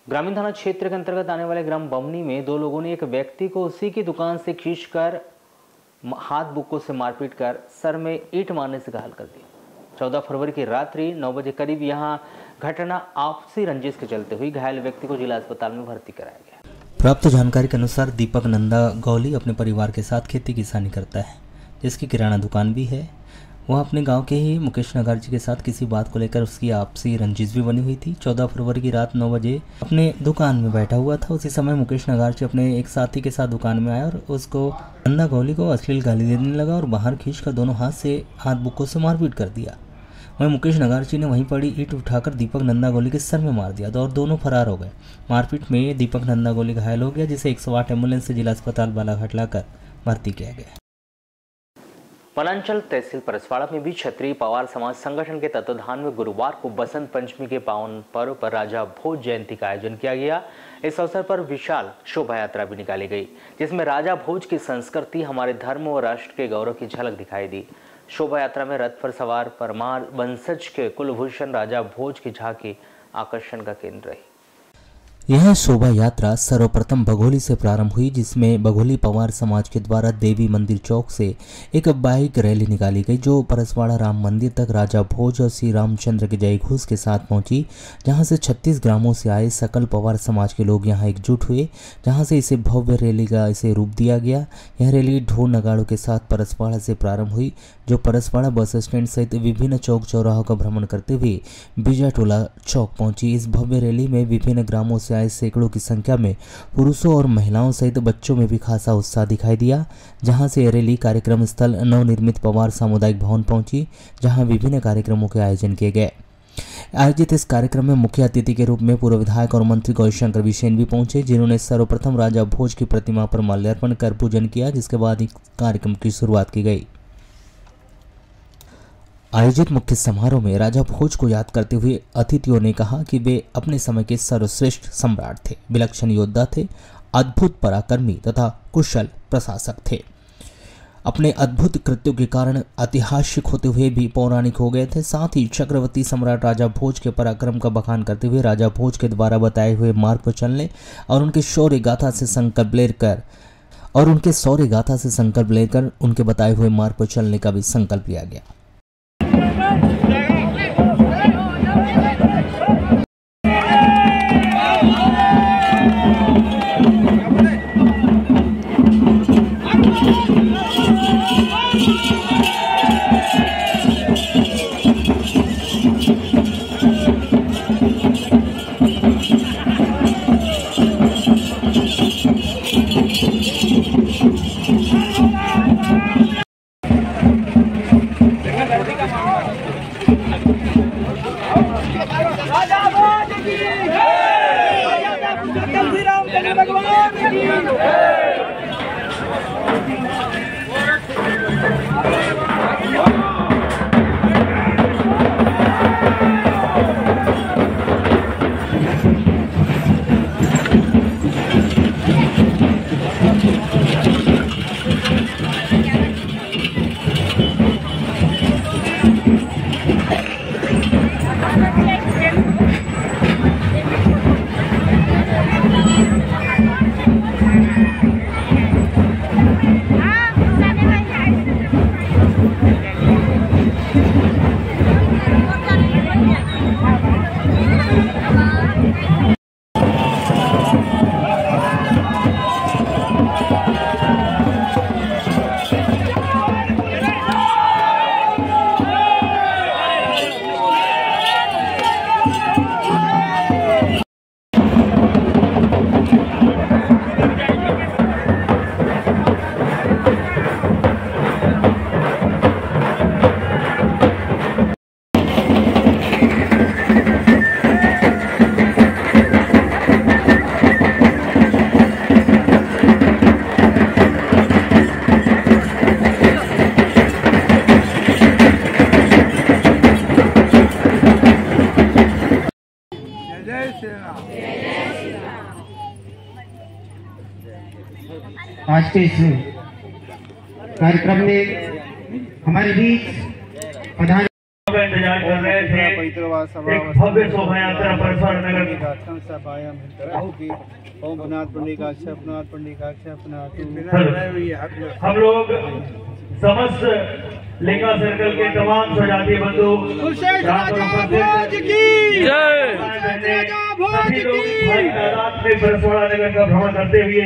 ग्रामीण थाना क्षेत्र के अंतर्गत आने वाले ग्राम बमनी में दो लोगों ने एक व्यक्ति को उसी की दुकान से खींचकर हाथ बुक्कों से मारपीट कर सर में ईंट मारने से घायल कर दिया। 14 फरवरी की रात्रि 9 बजे करीब यहां घटना आपसी रंजिश के चलते हुई। घायल व्यक्ति को जिला अस्पताल में भर्ती कराया गया। प्राप्त जानकारी के अनुसार दीपक नंदा गौली अपने परिवार के साथ खेती किसानी करता है, जिसकी किराना दुकान भी है। वह अपने गांव के ही मुकेश नगर जी के साथ किसी बात को लेकर उसकी आपसी रंजिश भी बनी हुई थी। 14 फरवरी की रात 9 बजे अपने दुकान में बैठा हुआ था। उसी समय मुकेश नगर जी अपने एक साथी के साथ दुकान में आया और उसको नंदा गौली को अश्लील गाली देने लगा और बाहर खींचकर दोनों हाथ से हाथ बुक्कों से मारपीट कर दिया। वहीं मुकेश नगर जी ने वहीं पड़ी ईंट उठाकर दीपक नंदा गौली के सर में मार दिया और दोनों फरार हो गए। मारपीट में दीपक नंदा गौली घायल हो गया, जिसे 108 एम्बुलेंस से जिला अस्पताल बालाघाट लाकर भर्ती किया गया। वनांचल तहसील परसवाड़ा में भी क्षत्रिय पवार समाज संगठन के तत्वाधान में गुरुवार को बसंत पंचमी के पावन पर्व पर राजा भोज जयंती का आयोजन किया गया। इस अवसर पर विशाल शोभा यात्रा भी निकाली गई, जिसमें राजा भोज की संस्कृति, हमारे धर्म और राष्ट्र के गौरव की झलक दिखाई दी। शोभा यात्रा में रथ पर सवार परमार वंशज के कुलभूषण राजा भोज की झांकी आकर्षण का केंद्र रही। यह शोभा यात्रा सर्वप्रथम बघोली से प्रारंभ हुई, जिसमें बघोली पवार समाज के द्वारा देवी मंदिर चौक से एक बाइक रैली निकाली गई, जो परसवाड़ा राम मंदिर तक राजा भोज और श्री रामचंद्र के जय घोष के साथ पहुंची, जहां से 36 ग्रामों से आए सकल पवार समाज के लोग यहां एकजुट हुए, जहां से इसे भव्य रैली का इसे रूप दिया गया। यह रैली ढोल नगाड़ों के साथ परसवाड़ा से प्रारंभ हुई, जो परसवाड़ा बस स्टैंड सहित विभिन्न चौक चौराहों का भ्रमण करते हुए बीजाटोला चौक पहुंची। इस भव्य रैली में विभिन्न ग्रामों से आए सैकड़ों की संख्या में पुरुषों और महिलाओं सहित बच्चों में भी खासा उत्साह दिखाई दिया। जहां से रैली कार्यक्रम स्थल नवनिर्मित पवार सामुदायिक भवन पहुंची, जहां विभिन्न कार्यक्रमों के आयोजन किए गए। आयोजित इस कार्यक्रम में मुख्य अतिथि के रूप में पूर्व विधायक और मंत्री गौरीशंकर बिसेन भी पहुंचे, जिन्होंने सर्वप्रथम राजा भोज की प्रतिमा पर माल्यार्पण कर पूजन किया, जिसके बाद इस कार्यक्रम की शुरुआत की गई। आयोजित मुख्य समारोह में राजा भोज को याद करते हुए अतिथियों ने कहा कि वे अपने समय के सर्वश्रेष्ठ सम्राट थे, विलक्षण योद्धा थे, अद्भुत पराक्रमी तथा कुशल प्रशासक थे। अपने अद्भुत कृत्यों के कारण ऐतिहासिक होते हुए भी पौराणिक हो गए थे। साथ ही चक्रवर्ती सम्राट राजा भोज के पराक्रम का बखान करते हुए राजा भोज के द्वारा बताए हुए मार्ग पर चलने और उनके शौर्य गाथा से संकल्प लेकर उनके बताए हुए मार्ग पर चलने का भी संकल्प लिया गया। आज के इस कार्यक्रम में हमारे बीच प्रधान इंतजार कर रहे थे। एक भव्य शोभा यात्रा परस्वाड़ा नगर हम लोग समस्त लिंगा सर्कल के तमाम स्वजाति बंधु भाई तादाद में परस्वाड़ा नगर का भ्रमण करते हुए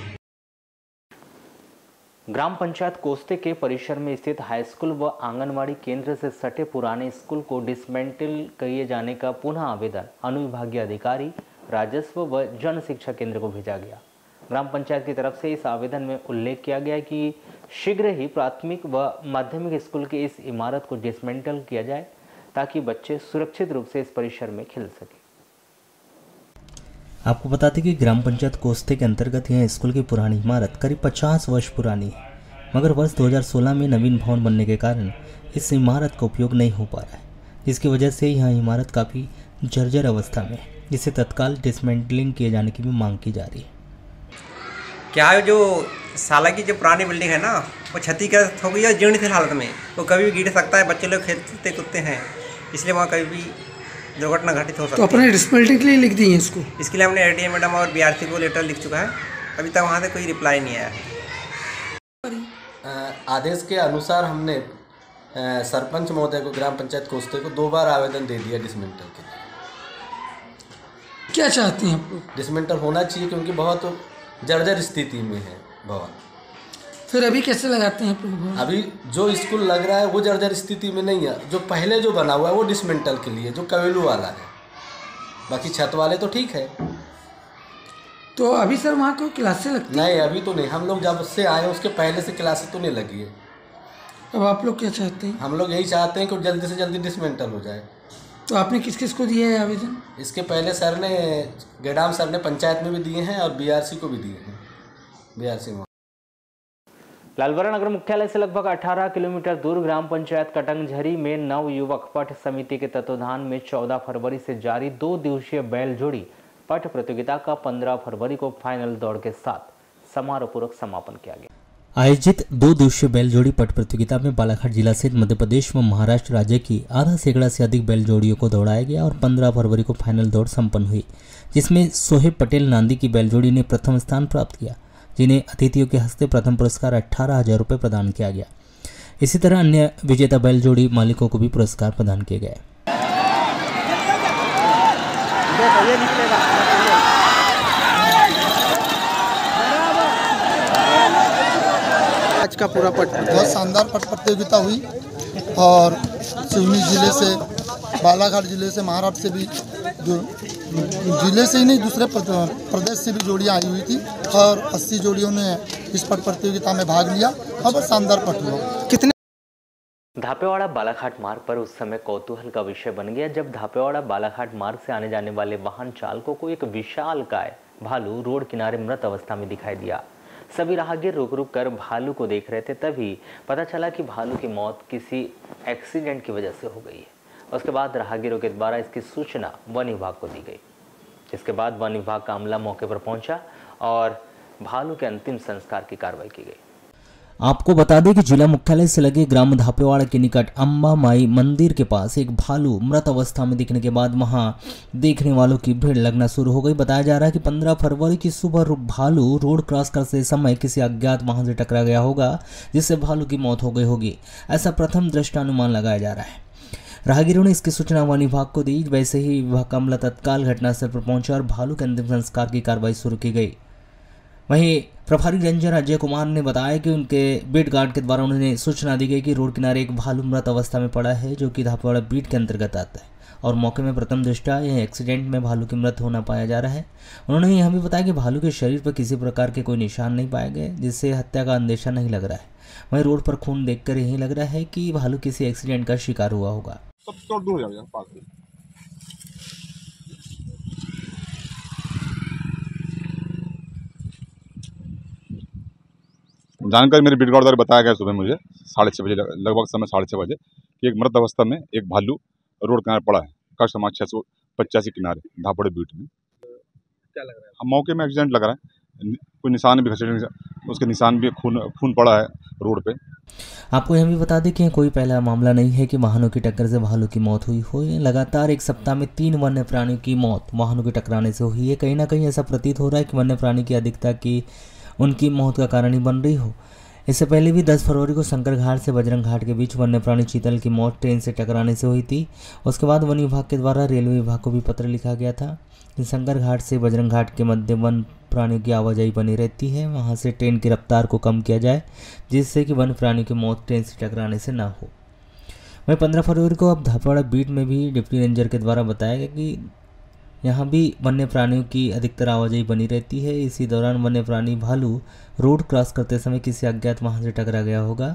ग्राम पंचायत कोस्ते के परिसर में स्थित हाई स्कूल व आंगनवाड़ी केंद्र से सटे पुराने स्कूल को डिसमेंटल किए जाने का पुनः आवेदन अनुविभागीय अधिकारी राजस्व व जन शिक्षा केंद्र को भेजा गया। ग्राम पंचायत की तरफ से इस आवेदन में उल्लेख किया गया कि शीघ्र ही प्राथमिक व माध्यमिक स्कूल की इस इमारत को डिसमेंटल किया जाए ताकि बच्चे सुरक्षित रूप से इस परिसर में खेल सकें। आपको बता दें कि ग्राम पंचायत कोस्ते के अंतर्गत यह स्कूल की पुरानी इमारत करीब 50 वर्ष पुरानी है, मगर वर्ष 2016 में नवीन भवन बनने के कारण इस इमारत का उपयोग नहीं हो पा रहा है, जिसकी वजह से यह इमारत काफ़ी जर्जर अवस्था में है, जिसे तत्काल डिसमेंटलिंग किए जाने की भी मांग की जा रही है। क्या जो साला की जो पुरानी बिल्डिंग है ना, वो क्षतिग्रस्त हो गई है, जीर्ण हालत में, वो कभी भी गिर सकता है, बच्चे लोग खेलते कूदते हैं, इसलिए वहाँ कभी भी दुर्घटना घटित हो सकती है। तो अपने डिसमेंटलिंग के लिए लिख दी है इसको? इसके लिए हमने एडीएम मैडम और बीआरसी को लेटर लिख चुका है, अभी तक वहाँ से कोई रिप्लाई नहीं आया है। आदेश के अनुसार हमने सरपंच महोदय को, ग्राम पंचायत कोस्ते को 2 बार आवेदन दे दिया डिसमेंटल के लिए। क्या चाहते हैं आप लोग? डिसमेंटल होना चाहिए क्योंकि बहुत जर्जर स्थिति में है भवन। फिर अभी कैसे लगाते हैं आप लोग? अभी जो स्कूल लग रहा है वो जर्जर स्थिति में नहीं है, जो पहले जो बना हुआ है वो डिसमेंटल के लिए, जो कवेलू वाला है, बाकी छत वाले तो ठीक है। तो अभी सर वहाँ कोई क्लासें लगती हैं? नहीं, अभी तो नहीं। हम लोग जब से आए उसके पहले से क्लासेस तो नहीं लगी है। अब आप लोग क्या चाहते हैं? हम लोग यही चाहते हैं कि जल्दी से जल्दी डिसमेंटल हो जाए। तो आपने किस किस को दिया है आवेदन? इसके पहले सर ने, गेडाम सर ने पंचायत में भी दिए हैं और बीआरसी को भी दिए हैं। बीआरसी में लालबरा नगर मुख्यालय से लगभग 18 किलोमीटर दूर ग्राम पंचायत कटंगझरी में नव युवक पट समिति के तत्वाधान में 14 फरवरी से जारी 2 दिवसीय बैल जोड़ी पट प्रतियोगिता का 15 फरवरी को फाइनल दौड़ के साथ समारोहपूर्वक समापन किया गया। आयोजित 2 दिवसीय बैल जोड़ी पट प्रतियोगिता में बालाघाट जिला सहित मध्य प्रदेश व महाराष्ट्र राज्य की आधा सैकड़ा से अधिक बैल जोड़ियों को दौड़ाया गया और 15 फरवरी को फाइनल दौड़ संपन्न हुई, जिसमें सोहेब पटेल नांदी की बैल जोड़ी ने प्रथम स्थान प्राप्त किया, जिन्हें अतिथियों के हस्ते प्रथम पुरस्कार 18,000 रुपये प्रदान किया गया। इसी तरह अन्य विजेता बैल जोड़ी मालिकों को भी पुरस्कार प्रदान किए गए। आज का पूरा पट बहुत शानदार पट प्रतियोगिता हुई और सिवनी जिले से, बालाघाट जिले से, महाराष्ट्र से भी, जो जिले से ही नहीं दूसरे प्रदेश से भी जोड़ियाँ आई हुई थी और 80 जोड़ियों ने इस पट प्रतियोगिता में भाग लिया और बहुत शानदार पट हुआ। कितने धापेवाड़ा बालाघाट मार्ग पर उस समय कौतूहल का विषय बन गया जब धापेवाड़ा बालाघाट मार्ग से आने जाने वाले वाहन चालकों को एक विशालकाय भालू रोड किनारे मृत अवस्था में दिखाई दिया। सभी राहगीर रुक रुक कर भालू को देख रहे थे, तभी पता चला कि भालू की मौत किसी एक्सीडेंट की वजह से हो गई है। उसके बाद राहगीरों के द्वारा इसकी सूचना वन विभाग को दी गई, जिसके बाद वन विभाग का अमला मौके पर पहुंचा और भालू के अंतिम संस्कार की कार्रवाई की गई। आपको बता दें कि जिला मुख्यालय से लगे ग्राम धापेवाड़ा के निकट अम्बा माई मंदिर के पास एक भालू मृत अवस्था में दिखने के बाद वहां देखने वालों की भीड़ लगना शुरू हो गई। बताया जा रहा है कि 15 फरवरी की सुबह भालू रोड क्रॉस करते समय किसी अज्ञात वाहन से टकरा गया होगा, जिससे भालू की मौत हो गई होगी, ऐसा प्रथम दृष्टानुमान लगाया जा रहा है। राहगीरों ने इसकी सूचना वन विभाग को दी। वैसे ही विभाग का अमला तत्काल घटनास्थल पर पहुंचा और भालू के अंतिम संस्कार की कार्रवाई शुरू की गई। वहीं प्रभारी रेंजर अजय कुमार ने बताया कि उनके बीट गार्ड के द्वारा उन्हें सूचना दी गई कि रोड किनारे एक भालू मृत अवस्था में पड़ा है, जो कि धापेवाड़ा बीट के अंतर्गत आता है और मौके में प्रथम दृष्टया यह एक्सीडेंट में भालू की मृत होना पाया जा रहा है। उन्होंने यह भी बताया कि भालू के शरीर पर किसी प्रकार के कोई निशान नहीं पाए गए, जिससे हत्या का अंदेशा नहीं लग रहा है। वहीं रोड पर खून देखकर यही लग रहा है कि भालू किसी एक्सीडेंट का शिकार हुआ होगा। जानकारी मेरे बीट गार्ड द्वारा बताया गया सुबह मुझे 6:30 बजे, लगभग समय 6:30 बजे, कि एक मृत अवस्था में एक भालू रोड किनारे पड़ा है, कक्ष समाज 685 किनारे धापेवाड़ा बीट में। क्या लग रहा है? हम मौके में एक्सीडेंट लग रहा है, कोई निशान भी उसके निशान भी खून पड़ा है रोड पे। आपको यह भी बता दें कि कोई पहला मामला नहीं है कि वाहनों की टक्कर से भालू की मौत हुई हो। लगातार एक सप्ताह में 3 वन्य प्राणियों की मौत वाहनों के टकराने से हुई है। कहीं ना कहीं ऐसा प्रतीत हो रहा है कि वन्य प्राणी की अधिकता की उनकी मौत का कारण ही बन रही हो। इससे पहले भी 10 फरवरी को शंकर घाट से बजरंग घाट के बीच वन्य प्राणी चीतल की मौत ट्रेन से टकराने से हुई थी। उसके बाद वन विभाग के द्वारा रेलवे विभाग को भी पत्र लिखा गया था कि शंकर घाट से बजरंग घाट के मध्य वन प्राणियों की आवाजाही बनी रहती है, वहां से ट्रेन की रफ्तार को कम किया जाए जिससे कि वन्य प्राणियों की मौत ट्रेन से टकराने से ना हो। वहीं 15 फरवरी को अब धापवाड़ा बीट में भी डिप्टी रेंजर के द्वारा बताया गया कि यहाँ भी वन्य प्राणियों की अधिकतर आवाजाही बनी रहती है। इसी दौरान वन्य प्राणी भालू रोड क्रॉस करते समय किसी अज्ञात वाहन से टकरा गया होगा।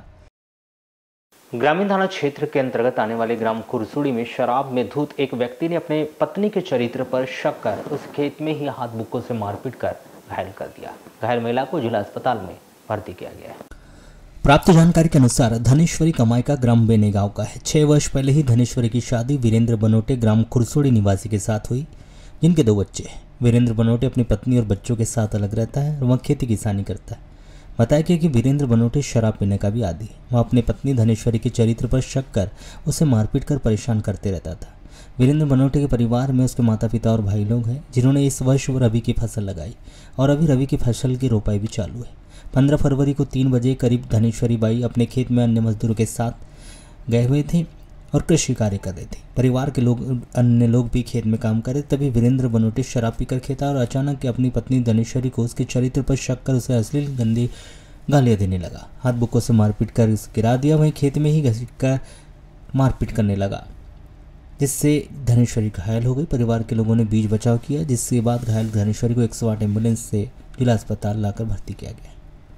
ग्रामीण थाना क्षेत्र के अंतर्गत आने वाले ग्राम कुरसुड़ी में शराब में धुत एक व्यक्ति ने अपने पत्नी के चरित्र पर शक कर उस खेत में ही हाथ बुक्कों से मारपीट कर घायल कर दिया। घायल महिला को जिला अस्पताल में भर्ती किया गया है। प्राप्त जानकारी के अनुसार धनेश्वरी कमायका ग्राम बेने गांव का है। 6 वर्ष पहले ही धनेश्वरी की शादी वीरेंद्र बनोटे ग्राम कुरसुड़ी निवासी के साथ हुई, जिनके 2 बच्चे हैं। वीरेंद्र बनोटे अपनी पत्नी और बच्चों के साथ अलग रहता है और वह खेती किसानी करता है। बताया गया कि वीरेंद्र बनोटे शराब पीने का भी आदी है। वह अपनी पत्नी धनेश्वरी के चरित्र पर शक कर उसे मारपीट कर परेशान करते रहता था। वीरेंद्र बनोटे के परिवार में उसके माता पिता और भाई लोग हैं, जिन्होंने इस वर्ष रबी की फसल लगाई और अभी रबी की फसल की रोपाई भी चालू है। 15 फरवरी को 3 बजे करीब धनेश्वरी बाई अपने खेत में अन्य मजदूरों के साथ गए हुए थे और कृषि कार्य कर रहे थे। परिवार के अन्य लोग भी खेत में काम कर रहे। तभी वीरेंद्र बनोटे शराब पीकर खेता और अचानक अपनी पत्नी धनेश्वरी को उसके चरित्र पर शक कर उसे अश्लील गंदी गालियां देने लगा। हाथ बुक्कों से मारपीट कर उसे गिरा दिया। वहीं खेत में ही घसीट कर मारपीट करने लगा, जिससे धनेश्वरी घायल हो गई। परिवार के लोगों ने बीच बचाव किया, जिसके बाद घायल धनेश्वरी को 108 एम्बुलेंस से जिला अस्पताल लाकर भर्ती किया गया।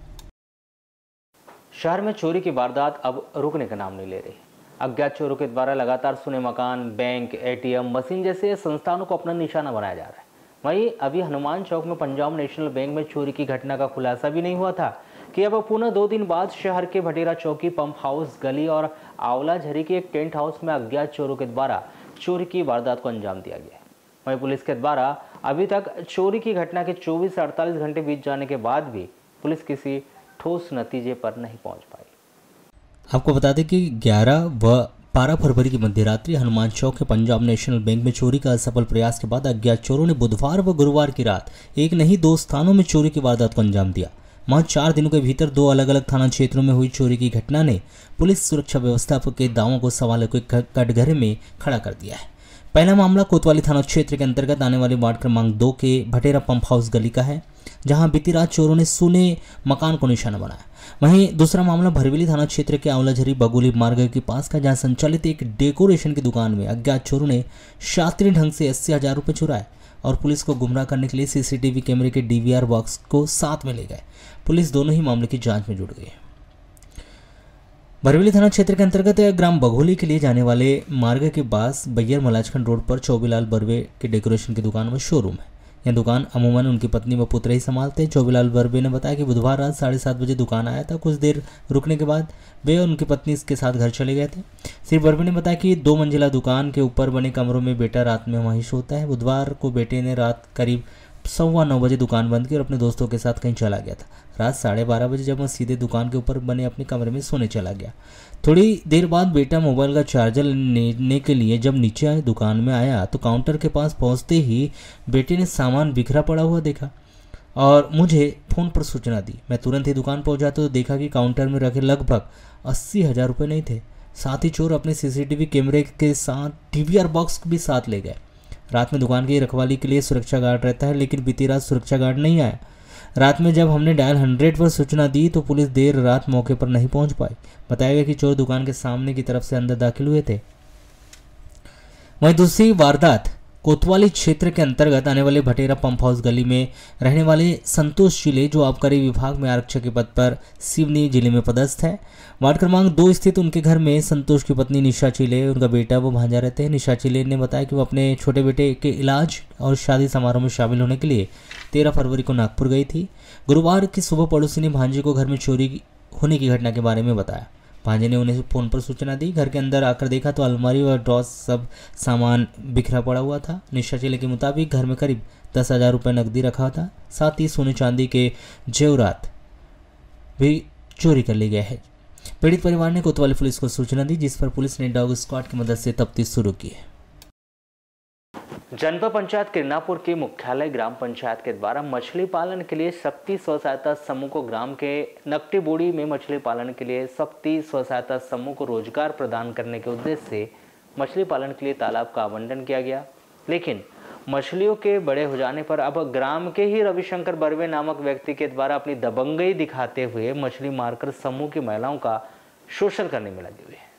शहर में चोरी की वारदात अब रुकने का नाम नहीं ले रही। अज्ञात चोरों के द्वारा लगातार सुने मकान, बैंक, ATM मशीन जैसे संस्थानों को अपना निशाना बनाया जा रहा है। वहीं अभी हनुमान चौक में पंजाब नेशनल बैंक में चोरी की घटना का खुलासा भी नहीं हुआ था कि अब पुनः 2 दिन बाद शहर के भटेरा चौकी, पंप हाउस गली और आंवला झरी के एक टेंट हाउस में अज्ञात चोरों के द्वारा चोरी की वारदात को अंजाम दिया गया। वहीं पुलिस के द्वारा अभी तक चोरी की घटना के 24 से 48 घंटे बीत जाने के बाद भी पुलिस किसी ठोस नतीजे पर नहीं पहुंच पाई। आपको बता दें कि 11 व 12 फरवरी की मध्य रात्रि हनुमान चौक के पंजाब नेशनल बैंक में चोरी का असफल प्रयास के बाद अज्ञात चोरों ने बुधवार व गुरुवार की रात एक नहीं 2 स्थानों में चोरी की वारदात को अंजाम दिया। मात्र 4 दिनों के भीतर 2 अलग अलग थाना क्षेत्रों में हुई चोरी की घटना ने पुलिस सुरक्षा व्यवस्था के दावों को सवालों के कटघरे में खड़ा कर दिया है। पहला मामला कोतवाली थाना क्षेत्र के अंतर्गत आने वाले वार्ड क्रमांक 2 के भटेरा पंप हाउस गली का है, जहां बीती रात चोरों ने सुने मकान को निशाना बनाया। वहीं दूसरा मामला भरवेली थाना क्षेत्र के आंवलाझरी बगोली मार्ग के पास का, जहां संचालित एक डेकोरेशन की दुकान में अज्ञात चोरों ने शास्त्रीय ढंग से 80,000 रुपये चुराए और पुलिस को गुमराह करने के लिए CCTV कैमरे के DVR बॉक्स को साथ में ले गए। पुलिस दोनों ही मामले की जांच में जुट गई है। भरवेली थाना क्षेत्र के अंतर्गत ग्राम बघोली के लिए जाने वाले मार्ग के पास बैयर मलाजखंड रोड पर चौबीलाल बर्वे के डेकोरेशन की दुकान व शोरूम है। यह दुकान अमूमन उनकी पत्नी व पुत्र ही संभालते हैं। चौबीलाल बर्वे ने बताया कि बुधवार रात 7:30 बजे दुकान आया था। कुछ देर रुकने के बाद वे और उनकी पत्नी इसके साथ घर चले गए थे। श्री बर्वे ने बताया कि 2 मंजिला दुकान के ऊपर बने कमरों में बेटा रात में वहीं सोता है। बुधवार को बेटे ने रात करीब 9:15 बजे दुकान बंद की और अपने दोस्तों के साथ कहीं चला गया था। रात 12:30 बजे जब वह सीधे दुकान के ऊपर बने अपने कमरे में सोने चला गया। थोड़ी देर बाद बेटा मोबाइल का चार्जर लेने के लिए जब नीचे दुकान में आया तो काउंटर के पास पहुंचते ही बेटे ने सामान बिखरा पड़ा हुआ देखा और मुझे फ़ोन पर सूचना दी। मैं तुरंत ही दुकान पहुंचा तो देखा कि काउंटर में रखे लगभग 80,000 रुपये नहीं थे। साथ ही चोर अपने CCTV कैमरे के साथ DVR बॉक्स भी साथ ले गए। रात में दुकान की रखवाली के लिए सुरक्षा गार्ड रहता है, लेकिन बीती रात सुरक्षा गार्ड नहीं आया। रात में जब हमने डायल 100 पर सूचना दी तो पुलिस देर रात मौके पर नहीं पहुंच पाई। बताया गया कि चोर दुकान के सामने की तरफ से अंदर दाखिल हुए थे। वहीं दूसरी वारदात कोतवाली क्षेत्र के अंतर्गत आने वाले भटेरा पंप हाउस गली में रहने वाले संतोष चिले, जो आबकारी विभाग में आरक्षक के पद पर सिवनी जिले में पदस्थ है। वार्ड क्रमांक 2 स्थित उनके घर में संतोष की पत्नी निशा चिले, उनका बेटा वो भांजा रहते हैं। निशा चिले ने बताया कि वो अपने छोटे बेटे के इलाज और शादी समारोह में शामिल होने के लिए 13 फरवरी को नागपुर गई थी। गुरुवार की सुबह पड़ोसी ने भांजे को घर में चोरी होने की घटना के बारे में बताया। भांजे ने उन्हें फ़ोन पर सूचना दी। घर के अंदर आकर देखा तो अलमारी और ड्रॉस सब सामान बिखरा पड़ा हुआ था। निष्ठा जिले के मुताबिक घर में करीब 10,000 रुपये नकदी रखा था, साथ ही सोने चांदी के जेवरात भी चोरी कर लिए गए हैं। पीड़ित परिवार ने कोतवाली पुलिस को सूचना दी, जिस पर पुलिस ने डॉग स्क्वाड की मदद से तफ्तीश शुरू की है। जनपद पंचायत किरनापुर के मुख्यालय ग्राम पंचायत के द्वारा मछली पालन के लिए शक्ति स्व सहायता समूह को ग्राम के नकटी बोड़ी में मछली पालन के लिए शक्ति स्व सहायता समूह को रोजगार प्रदान करने के उद्देश्य से मछली पालन के लिए तालाब का आवंटन किया गया। लेकिन मछलियों के बड़े हो जाने पर अब ग्राम के ही रविशंकर बर्वे नामक व्यक्ति के द्वारा अपनी दबंगई दिखाते हुए मछली मारकर समूह की महिलाओं का शोषण करने में लगे हुए हैं।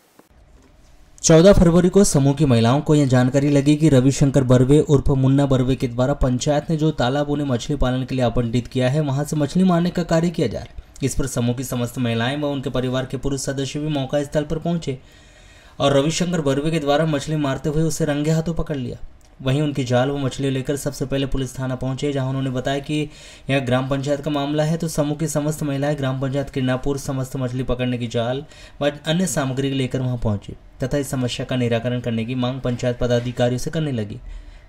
14 फरवरी को समूह की महिलाओं को यह जानकारी लगी कि रविशंकर बर्वे उर्फ मुन्ना बर्वे के द्वारा पंचायत ने जो तालाब उन्हें मछली पालन के लिए आवंटित किया है, वहां से मछली मारने का कार्य किया जा रहा है। इस पर समूह की समस्त महिलाएं व उनके परिवार के पुरुष सदस्य भी मौका स्थल पर पहुंचे और रविशंकर बर्वे के द्वारा मछली मारते हुए उसे रंगे हाथों पकड़ लिया। वहीं उनकी जाल व मछली लेकर सबसे पहले पुलिस थाना पहुंचे, जहां उन्होंने बताया कि यह ग्राम पंचायत का मामला है। तो समूह की समस्त महिलाएं ग्राम पंचायत किरनापुर समस्त मछली पकड़ने की जाल व अन्य सामग्री लेकर वहां पहुंची तथा इस समस्या का निराकरण करने की मांग पंचायत पदाधिकारियों से करने लगी।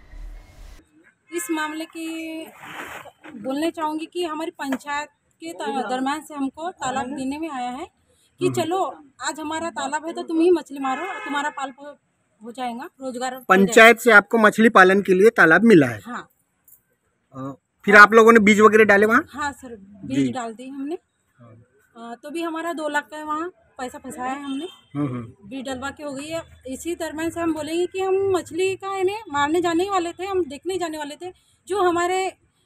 इस मामले की बोलना चाहूँगी कि हमारी पंचायत के दरम्यान से हमको तालाब देने में आया है कि चलो आज हमारा तालाब है तो तुम ही मछली मारो, तुम्हारा पाल हो जाएगा, रोजगार। पंचायत से आपको मछली पालन के लिए तालाब मिला है? हाँ। फिर आप लोगों ने बीज वगैरह डाले वहाँ? हाँ सर, बीज डाल दी हमने। तो भी हमारा 2 लाख का वहाँ पैसा फंसाया है हमने, बीज डलवा के हो गई है। इसी दरम्यान से हम बोलेंगे कि हम मछली का इन्हें मारने जाने वाले थे, हम देखने जाने वाले थे। जो हमारे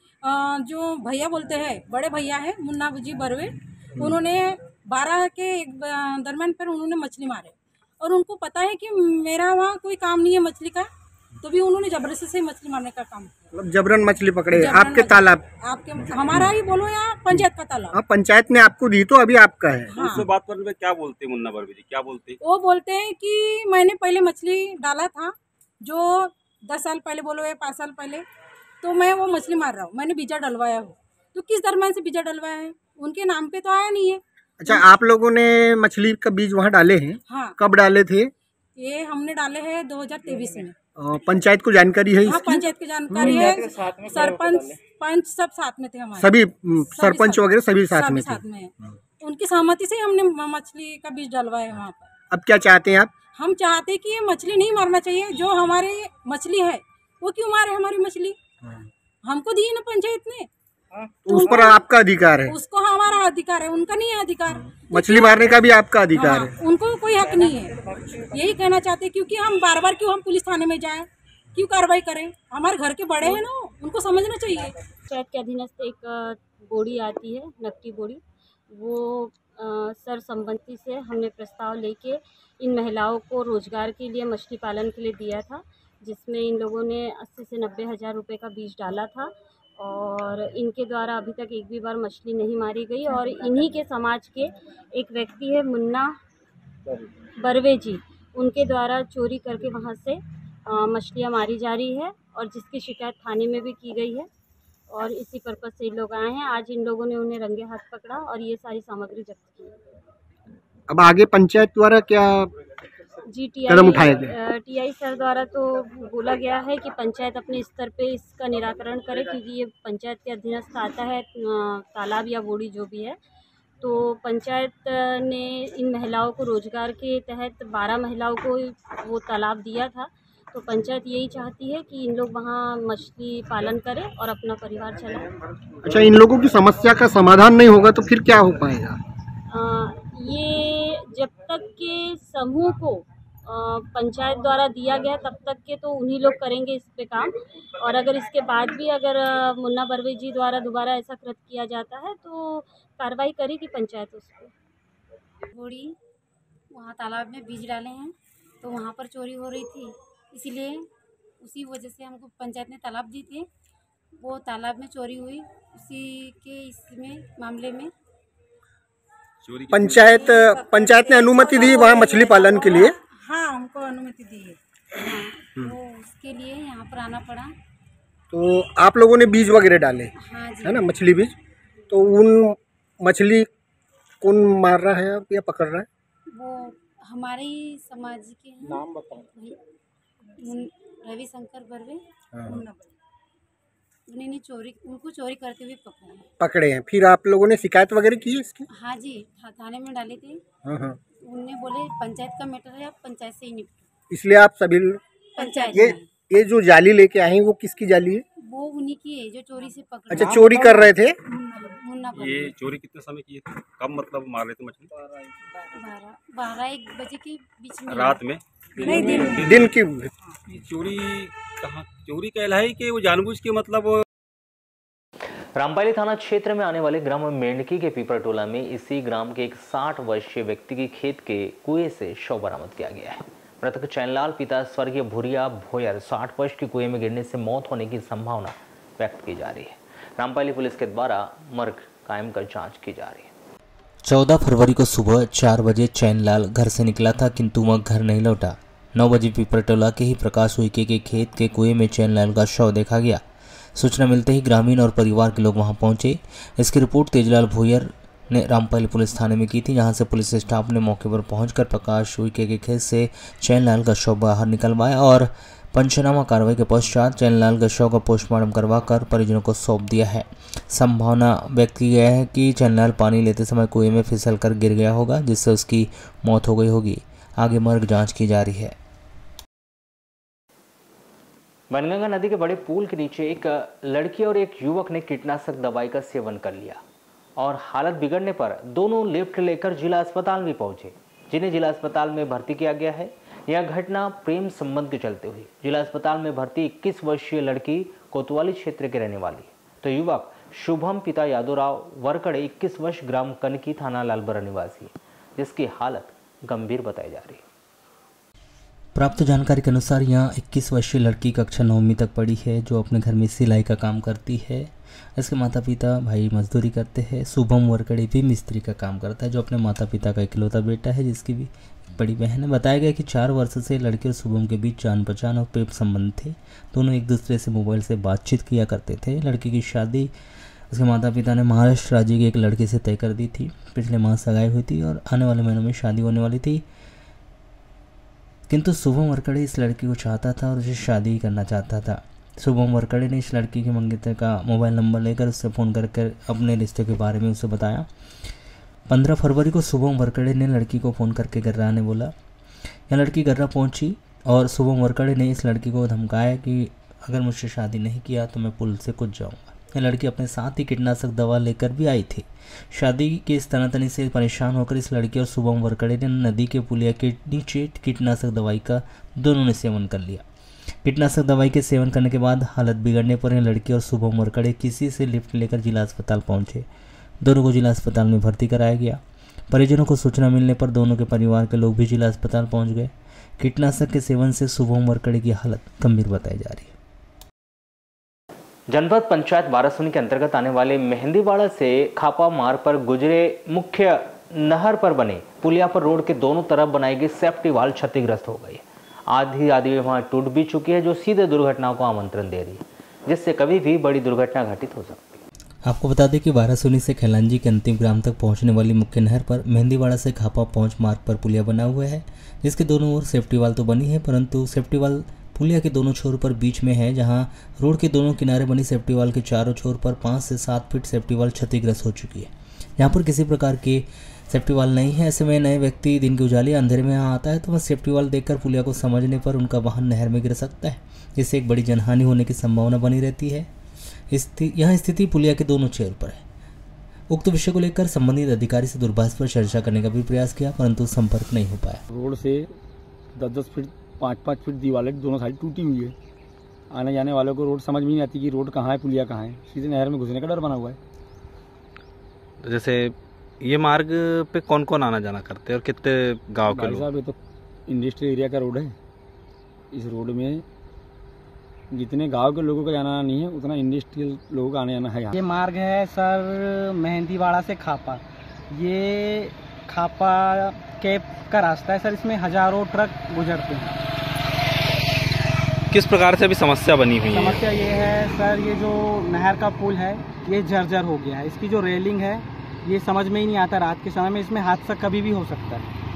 जो भैया बोलते हैं, बड़े भैया है मुन्ना जी बर्वे, उन्होंने 12 के दरम्यान पर उन्होंने मछली मारे और उनको पता है कि मेरा वहाँ कोई काम नहीं है मछली का, तो भी उन्होंने जबरदस्ती से मछली मारने का काम किया। मतलब जबरन मछली पकड़े आपके तालाब? आपके, हमारा ही बोलो या पंचायत का तालाब? हाँ, पंचायत ने आपको दी तो अभी आपका है। हाँ। उससे बात करने में क्या बोलते हैं मुन्ना बर्वे जी, क्या बोलते हैं? वो बोलते हैं कि मैंने पहले मछली डाला था, जो 10 साल पहले बोलो या 5 साल पहले, तो मैं वो मछली मार रहा हूँ, मैंने बीजा डलवाया हूँ। तो किस दरम्यान से बीजा डलवाया है? उनके नाम पे तो आया नहीं है। अच्छा, आप लोगों ने मछली का बीज वहाँ डाले हैं? हाँ। कब डाले थे? ये हमने डाले हैं 2023 में। पंचायत को जानकारी है? हाँ, पंचायत की जानकारी है, सरपंच पंच सब साथ में थे हमारे, सभी सरपंच वगैरह सभी साथ में थे। उनकी सहमति से हमने मछली का बीज डलवाया है वहाँ पर। अब क्या चाहते हैं आप? हम चाहते हैं कि ये मछली नहीं मारना चाहिए, जो हमारे मछली है वो क्यों मारे हमारी मछली? हमको दी है ना पंचायत ने, तो उस पर आपका अधिकार है? उसको हमारा अधिकार है, उनका नहीं है अधिकार। मछली मारने का भी आपका अधिकार है? उनको कोई हक नहीं है, यही कहना चाहते हैं। क्योंकि हम बार बार क्यों हम पुलिस थाने में जाएं, क्यों कार्रवाई करें? हमारे घर के बड़े हैं ना, उनको समझना चाहिए। पंचायत के अधीनस्थ एक बोड़ी आती है, नकटी बोड़ी, वो सर संबंधी से हमने प्रस्ताव लेके इन महिलाओं को रोजगार के लिए मछली पालन के लिए दिया था, जिसमें इन लोगों ने 80 से 90 हज़ार रुपये का बीज डाला था और इनके द्वारा अभी तक एक भी बार मछली नहीं मारी गई। और इन्हीं के समाज के एक व्यक्ति है मुन्ना बर्वे जी, उनके द्वारा चोरी करके वहाँ से मछलियाँ मारी जा रही है और जिसकी शिकायत थाने में भी की गई है और इसी पर्पज़ से इन लोग आए हैं। आज इन लोगों ने उन्हें रंगे हाथ पकड़ा और ये सारी सामग्री जब्त की। अब आगे पंचायत द्वारा क्या जी कदम उठाए गए? टीआई सर द्वारा तो बोला गया है कि पंचायत अपने स्तर पे इसका निराकरण करे, क्योंकि ये पंचायत के अधीनस्थ आता है तालाब या बोड़ी जो भी है। तो पंचायत ने इन महिलाओं को रोजगार के तहत 12 महिलाओं को वो तालाब दिया था, तो पंचायत यही चाहती है कि इन लोग वहाँ मछली पालन करें और अपना परिवार चलाएं। अच्छा, इन लोगों की समस्या का समाधान नहीं होगा तो फिर क्या हो पाएगा? ये जब तक के समूह को पंचायत द्वारा दिया गया तब तक के तो उन्हीं लोग करेंगे इस पे काम, और अगर इसके बाद भी अगर मुन्ना बर्वे जी द्वारा दोबारा ऐसा कृत किया जाता है तो कार्रवाई करेगी पंचायत उस पर। बोड़ी वहाँ तालाब में बीज डाले हैं तो वहाँ पर चोरी हो रही थी, इसीलिए उसी वजह से हमको पंचायत ने तालाब दी थी। वो तालाब में चोरी हुई, उसी के इसमें मामले में पंचायत ने अनुमति दी वहाँ मछली पालन के लिए? हाँ, हमको अनुमति दी है। हाँ, तो उसके लिए यहाँ पर आना पड़ा। तो आप लोगों ने बीज वगैरह डाले? हाँ जी। है ना, मछली बीज। तो उन मछली कौन मार रहा है या पकड़ रहा है? वो हमारे ही समाज के हैं। नाम बताओ। रविशंकर बर्वे। उन्होंने उनको चोरी करते हुए पकड़े हैं। फिर आप लोगों ने शिकायत वगैरह की है इसकी? हाँ जी, थाने में डाले थे। उन्होंने बोले पंचायत का मैटर है, आप पंचायत से ही निपटो। इसलिए आप सभी पंचायत ये जो जाली लेके आए हैं वो किसकी जाली है? वो उन्हीं की है जो चोरी से पकड़े। अच्छा, चोरी कर रहे थे। मुन्ना ये चोरी कितने समय की है? कब मतलब मार रहे थे मछली? 12-1 बजे के बीच में। रात में? नहीं, दिन की। चोरी कहाँ चोरी कहलाई कि वो जानबूझ के मतलब? रामपाली थाना क्षेत्र में आने वाले ग्राम मेंढकी के पीपरटोला में इसी ग्राम के एक 60 वर्षीय व्यक्ति की खेत के कुएं से शव बरामद किया गया है। मृतक चैनलाल पिता स्वर्गीय भूरिया भोयर 60 वर्ष के कुएं में गिरने से मौत होने की संभावना व्यक्त की जा रही है। रामपाली पुलिस के द्वारा मर्ग कायम कर जांच की जा रही है। 14 फरवरी को सुबह 4 बजे चैनलाल घर से निकला था, किंतु वह घर नहीं लौटा। 9 बजे पीपरटोला के ही प्रकाश उइके के खेत के कुएं में चैनलाल का शव देखा गया। सूचना मिलते ही ग्रामीण और परिवार के लोग वहां पहुंचे। इसकी रिपोर्ट तेजलाल भोयर ने रामपाली पुलिस थाने में की थी, जहां से पुलिस स्टाफ ने मौके पर पहुंचकर प्रकाश उइके के खेत से चैनलाल का शव बाहर निकलवाया और पंचनामा कार्रवाई के पश्चात चैनलाल का शव का पोस्टमार्टम करवाकर परिजनों को सौंप दिया है। संभावना व्यक्त की गई है कि चैनलाल पानी लेते समय कुएं में फिसल कर गिर गया होगा, जिससे उसकी मौत हो गई होगी। आगे मर्ग जांच की जा रही है। बनगंगा नदी के बड़े पुल के नीचे एक लड़की और एक युवक ने कीटनाशक दवाई का सेवन कर लिया और हालत बिगड़ने पर दोनों लिफ्ट लेकर जिला अस्पताल भी पहुंचे, जिन्हें जिला अस्पताल में भर्ती किया गया है। यह घटना प्रेम संबंध के चलते हुई। जिला अस्पताल में भर्ती 21 वर्षीय लड़की कोतवाली क्षेत्र के रहने वाली, तो युवक शुभम पिता यादवराव वरकड़े 21 वर्ष ग्राम कनकी थाना लालबरा निवासी, जिसकी हालत गंभीर बताई जा रही है। प्राप्त जानकारी के अनुसार यहाँ 21 वर्षीय लड़की कक्षा 9वीं तक पढ़ी है, जो अपने घर में सिलाई का काम करती है। इसके माता पिता भाई मजदूरी करते हैं। शुभम वरकड़े भी मिस्त्री का काम करता है, जो अपने माता पिता का इकलौता बेटा है, जिसकी भी बड़ी बहन है। बताया गया कि 4 वर्ष से लड़के और शुभम के बीच जान पहचान और प्रेम संबंध थे। दोनों एक दूसरे से मोबाइल से बातचीत किया करते थे। लड़की की शादी उसके माता पिता ने महाराष्ट्र राज्य के एक लड़के से तय कर दी थी। पिछले माह सगाई हुई थी और आने वाले महीनों में शादी होने वाली थी, किंतु शुभम वरकड़े इस लड़की को चाहता था और उसे शादी करना चाहता था। शुभम वरकड़े ने इस लड़की के मंगेतर का मोबाइल नंबर लेकर उससे फ़ोन करके अपने रिश्ते के बारे में उसे बताया। 15 फरवरी को शुभम वरकड़े ने लड़की को फ़ोन करके गर्रा ने बोला। यह लड़की गर्रा पहुंची और शुभम वरकड़े ने इस लड़की को धमकाया कि अगर मुझसे शादी नहीं किया तो मैं पुल से कूद जाऊंगा। यह लड़की अपने साथ ही कीटनाशक दवा लेकर भी आई थी। शादी के इस तनातनी से परेशान होकर इस लड़की और शुभम वरकड़े ने नदी के पुलिया के नीचे कीटनाशक दवाई का दोनों ने सेवन कर लिया। कीटनाशक दवाई के सेवन करने के बाद हालत बिगड़ने पर यह लड़की और शुभम वरकड़े किसी से लिफ्ट लेकर जिला अस्पताल पहुंचे। दोनों को जिला अस्पताल में भर्ती कराया गया। परिजनों को सूचना मिलने पर दोनों के परिवार के लोग भी जिला अस्पताल पहुंच गए। कीटनाशक के सेवन से शुभम वरकड़े की हालत गंभीर बताई जा रही है। जनपद पंचायत बारासूनी के अंतर्गत आने वाले मेहंदीवाड़ा से खापा मार्ग पर गुजरे मुख्य नहर पर बने पुलिया पर रोड के दोनों तरफ बनाई गई सेफ्टी वाल क्षतिग्रस्त हो गई। आधी वहां टूट भी चुकी है, जो सीधे दुर्घटनाओं को आमंत्रण दे रही है, जिससे कभी भी बड़ी दुर्घटना घटित हो सकती है। आपको बता दें कि बारासूनी से खैलांजी के अंतिम ग्राम तक पहुंचने वाली मुख्य नहर पर मेहंदीवाड़ा से खापा पहुंच मार्ग पर पुलिया बना हुआ है, जिसके दोनों ओर सेफ्टी वाल तो बनी है, परंतु सेफ्टी वाल पुलिया के दोनों छोर पर बीच में है, जहां रोड के दोनों किनारे बनी सेफ्टी वाल के चारों छोर पर 5 से 7 फीट सेफ्टी वाल क्षतिग्रस्त हो चुकी है। यहाँ पर किसी प्रकार की सेफ्टी वाल नहीं है। ऐसे में नए व्यक्ति दिन के उजाले अंधेरे में यहाँ आता है तो वह सेफ्टी वाल देखकर पुलिया को समझने पर उनका वाहन नहर में गिर सकता है, जिससे एक बड़ी जनहानि होने की संभावना बनी रहती है। यह स्थिति पुलिया के दोनों छोर पर है। उक्त विषय को लेकर संबंधित अधिकारी से दूरभाष पर चर्चा करने का भी प्रयास किया, परंतु संपर्क नहीं हो पाया। रोड से 10-10 फीट 5-5 फीट दीवारें दोनों साइड टूटी हुई है। आने जाने वालों को रोड समझ में नहीं आती कि रोड कहाँ है, पुलिया कहाँ है। सीधे नहर में घुसने का डर बना हुआ है। जैसे ये मार्ग पे कौन कौन आना जाना करते हैं और कितने गांव के लोग? साहब, ये तो इंडस्ट्रियल एरिया का रोड है। इस रोड में जितने गांव के लोगों का जाना नहीं है, उतना इंडस्ट्रियल लोगों का आने जाना है। ये मार्ग है सर मेहंदीवाड़ा से खापा। ये खापा के का रास्ता है सर, इसमें हजारों ट्रक गुजरते हैं। किस प्रकार से अभी समस्या बनी हुई है? समस्या ये है सर, ये जो नहर का पुल है ये जर्जर हो गया है। इसकी जो रेलिंग है ये समझ में ही नहीं आता, रात के समय में इसमें हादसा कभी भी हो सकता है।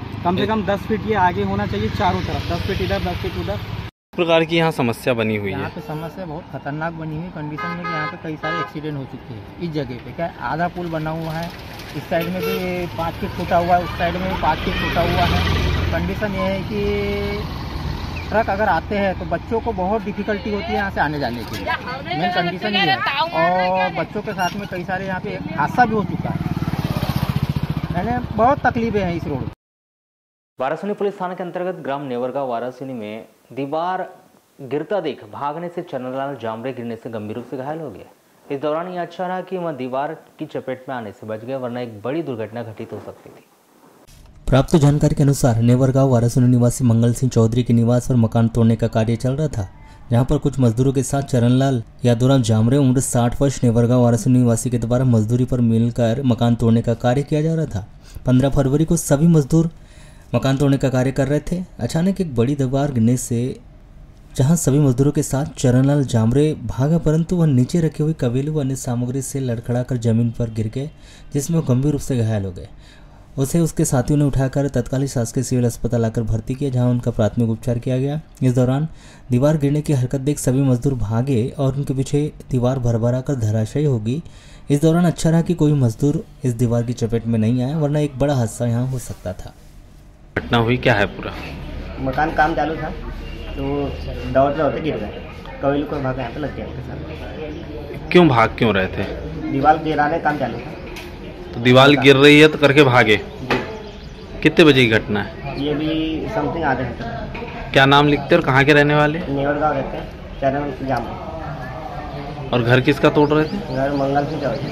कम से कम 10 फीट ये आगे होना चाहिए चारों तरफ, 10 फीट इधर 10 फीट उधर। प्रकार की यहाँ समस्या बनी हुई यहाँ है। पे समस्या बहुत खतरनाक बनी हुई कंडीशन में कि यहाँ पे कई सारे एक्सीडेंट हो चुके हैं इस जगह पे। क्या आधा पुल बना हुआ है, इस साइड में भी 5 फीट टूटा हुआ है, उस साइड में भी 5 फीट टूटा हुआ है। कंडीशन ये है कि ट्रक अगर आते हैं तो बच्चों को बहुत डिफिकल्टी होती है यहाँ से आने जाने की, मेन कंडीशन ये है। और बच्चों के साथ में कई सारे यहाँ पे हादसा भी हो चुका है, यानी बहुत तकलीफें हैं इस रोड। वारासिनी पुलिस थाना के अंतर्गत ग्राम नेवरगांव वारासिनी में दीवार गिरता देख भागने से चरणलाल जामरे गिरने से गंभीर रूप से घायल हो गया। इस दौरान यह अच्छा रहा कि वह दीवार की चपेट में आने से बच गया, वरना एक बड़ी दुर्घटना घटित हो सकती थी। प्राप्त जानकारी के अनुसार नेवरगांव वारासिनी निवासी मंगल सिंह चौधरी के निवास पर मकान तोड़ने का कार्य चल रहा था, जहां पर कुछ मजदूरों के साथ चरणलाल यादवराम जामरे उम्र 60 वर्ष नेवरगांव वारासिनी निवासी के द्वारा मजदूरी पर मिलकर मकान तोड़ने का कार्य किया जा रहा था। 15 फरवरी को सभी मजदूर मकान तोड़ने का कार्य कर रहे थे। अचानक एक बड़ी दीवार गिरने से जहां सभी मजदूरों के साथ चरणलाल जामरे भागा, परंतु वह नीचे रखी हुई कबीले व अन्य सामग्री से लड़खड़ाकर जमीन पर गिर गए, जिसमें गंभीर रूप से घायल हो गए। उसे उसके साथियों ने उठाकर तत्कालीन शासकीय सिविल अस्पताल आकर भर्ती किया, जहां उनका प्राथमिक उपचार किया गया। इस दौरान दीवार गिरने की हरकत देख सभी मजदूर भागे और उनके पीछे दीवार भरभरा कर धराशायी होगी। इस दौरान अच्छा रहा कि कोई मजदूर इस दीवार की चपेट में नहीं आया, वरना एक बड़ा हादसा यहाँ हो सकता था। घटना हुई क्या है पूरा? मकान काम चालू था तो दौड़ते दौड़ते गिर गए, कबील को भाग यहाँ पे लग गया उनके साथ। क्यों भाग क्यों रहे थे? दीवार गिराने काम चालू था तो दीवार गिर रही है तो करके भागे। कितने बजे की घटना है? ये भी समथिंग आधे घंटे। क्या नाम लिखते और कहाँ के रहने वाले? नेवरगांव रहते हैं, चरण जामरे। और घर किसका तोड़ रहे थे? घर मंगल सिंह चौधरी।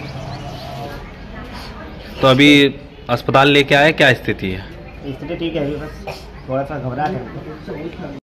तो अभी अस्पताल लेके आए, क्या स्थिति है? स्थिति ठीक है, अभी बस थोड़ा सा घबराहट है।